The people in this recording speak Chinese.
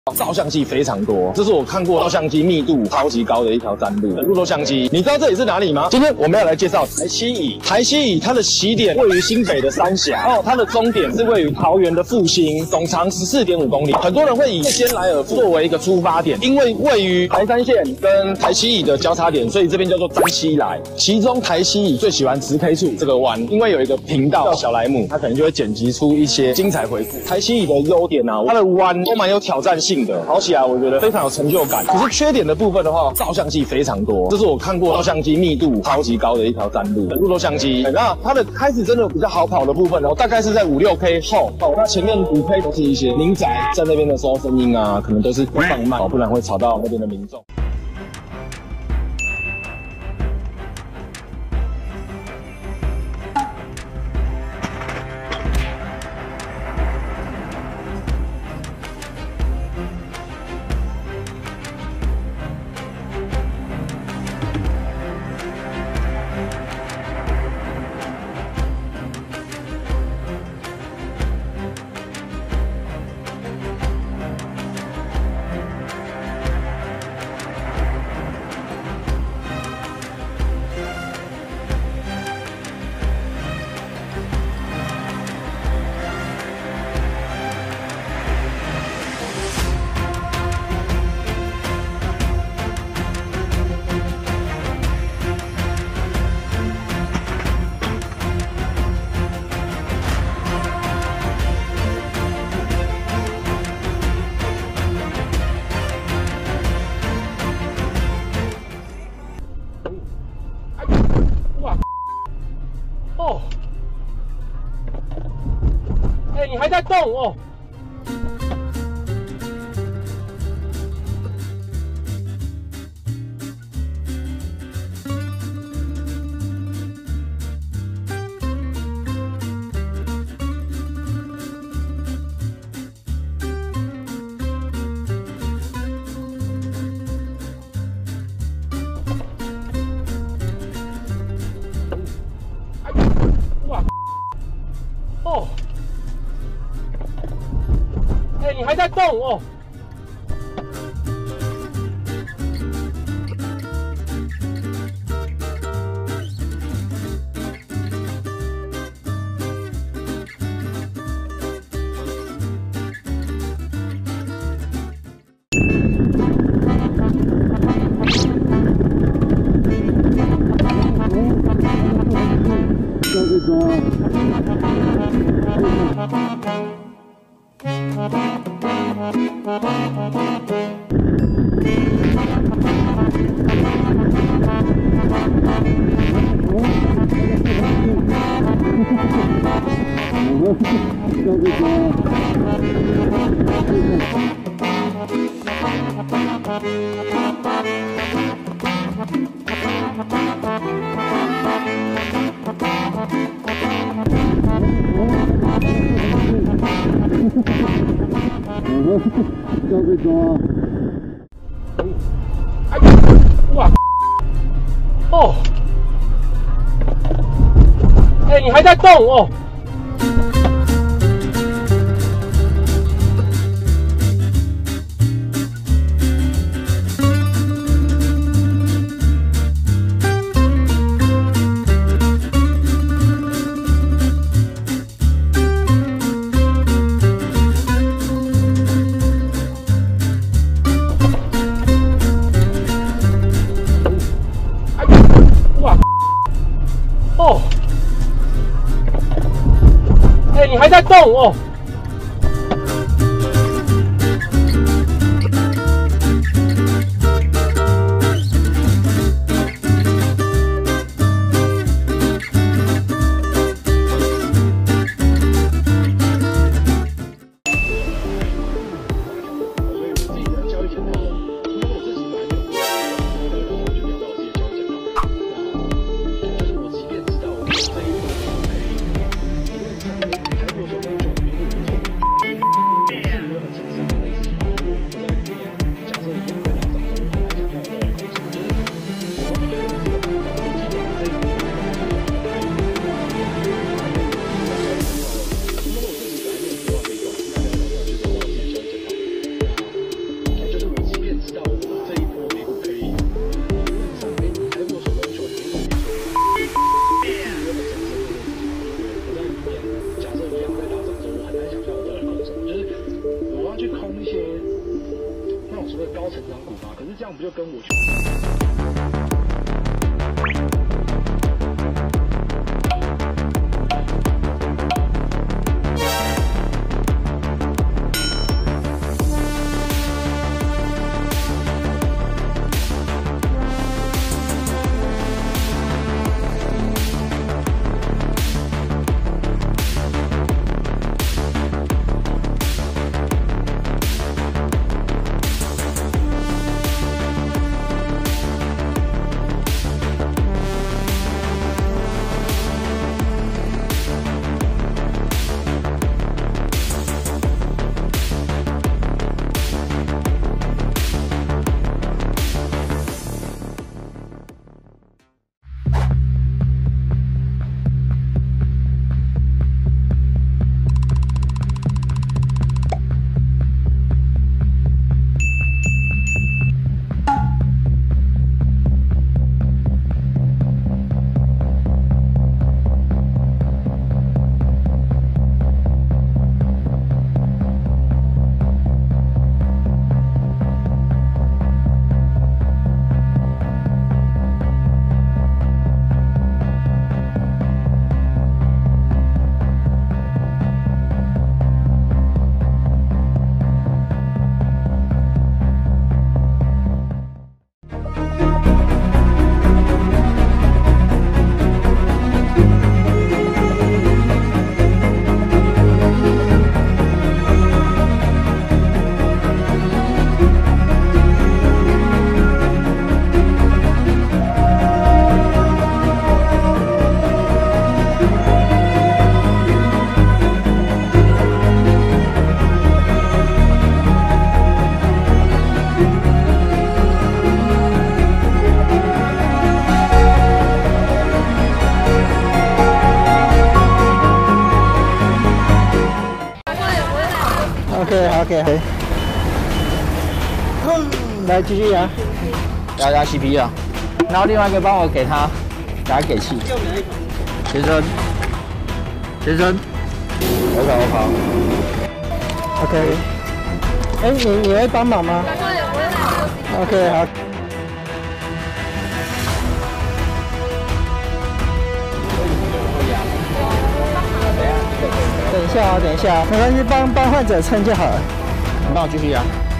照相机非常多，这是我看过照相机密度超级高的一条山路。很多相机，你知道这里是哪里吗？今天我们要来介绍台七乙。台七乙它的起点位于新北的三峡，它的终点是位于桃园的复兴，总长14.5公里。很多人会以仙来尔作为一个出发点，因为位于台三线跟台七乙的交叉点，所以这边叫做詹七来。其中台七乙最喜欢10K 处这个弯，因为有一个频道叫小莱姆，它可能就会剪辑出一些精彩回顾。台七乙的优点啊，它的弯都蛮有挑战性的，跑起来我觉得非常有成就感。可是缺点的部分的话，照相机非常多，这是我看过照相机密度超级高的一条山路。很多相机，那它的开始真的比较好跑的部分，大概是在5-6K 后，那前面5K 都是一些民宅在那边的时候声音啊，可能都是放慢，不然会吵到那边的民众。 你还在动哦！哇！哦！你还在动哦！哇！哦！你还在动哦！哇！哦！ 高成长股吗？可是这样不就跟我去？ OK，来继续啊， 压 CP 啊，然后另外一个帮我给他给气。先生， OK， 哎，你会帮忙吗？OK， 好。等一下，没关系，帮患者撑就好了。 你帮我继续压。